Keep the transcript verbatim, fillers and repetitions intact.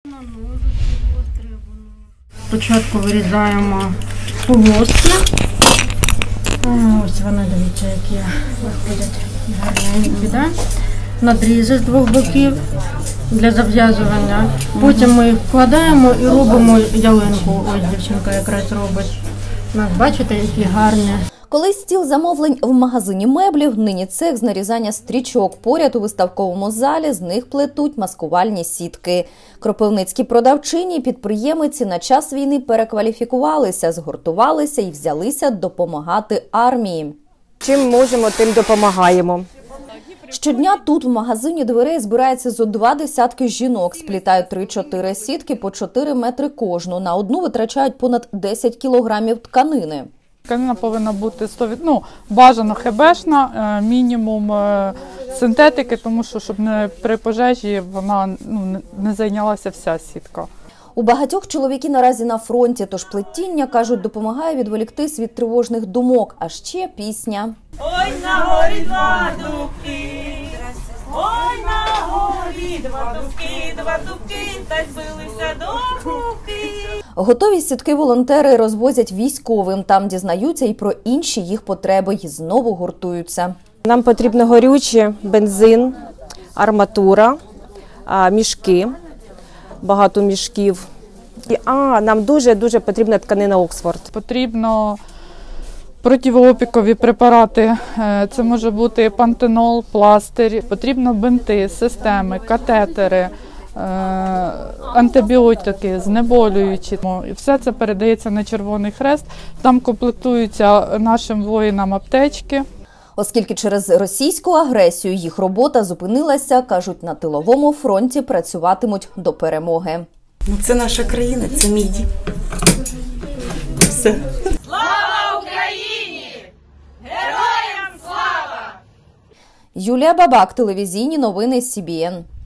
Спочатку вирізаємо полоски. Ось вони, дивіться, які виходять гарненькі, да? Надрізи з двох боків для зав'язування. Потім ми їх вкладаємо і робимо ялинку. Ось дівчинка якраз робить. Нас, бачите, які гарні. Колись стіл замовлень в магазині меблів, нині цех з нарізання стрічок. Поряд у виставковому залі з них плетуть маскувальні сітки. Кропивницькі продавчині і підприємиці на час війни перекваліфікувалися, згуртувалися і взялися допомагати армії. Чим можемо, тим допомагаємо. Щодня тут в магазині дверей збирається зо два десятки жінок. Сплітають три-чотири сітки по чотири метри кожну. На одну витрачають понад десять кілограмів тканини. Тканина повинна бути сто відсотків, ну, бажано хебешна, мінімум синтетики, тому що щоб не при пожежі вона ну, не зайнялася вся сітка. У багатьох чоловіки наразі на фронті, тож плетіння, кажуть, допомагає відволіктись від тривожних думок. А ще пісня. Ой, на горі два дубки, ой, на горі два дубки, два дубки, та збилися до кубки. Готові сітки волонтери розвозять військовим. Там дізнаються і про інші їх потреби, і знову гуртуються. Нам потрібно горючі, бензин, арматура, мішки, багато мішків. А, нам дуже-дуже потрібна тканина Оксфорд. Потрібно противоопікові препарати, це може бути пантенол, пластир, потрібно бинти, системи, катетери, антибіотики, знеболюючі. Все це передається на Червоний Хрест, там комплектуються нашим воїнам аптечки. Оскільки через російську агресію їх робота зупинилася, кажуть, на тиловому фронті працюватимуть до перемоги. Ну, це наша країна, це мій дім. Все. Слава Україні! Героям слава! Юлія Бабак, телевізійні новини Сі Бі Ен.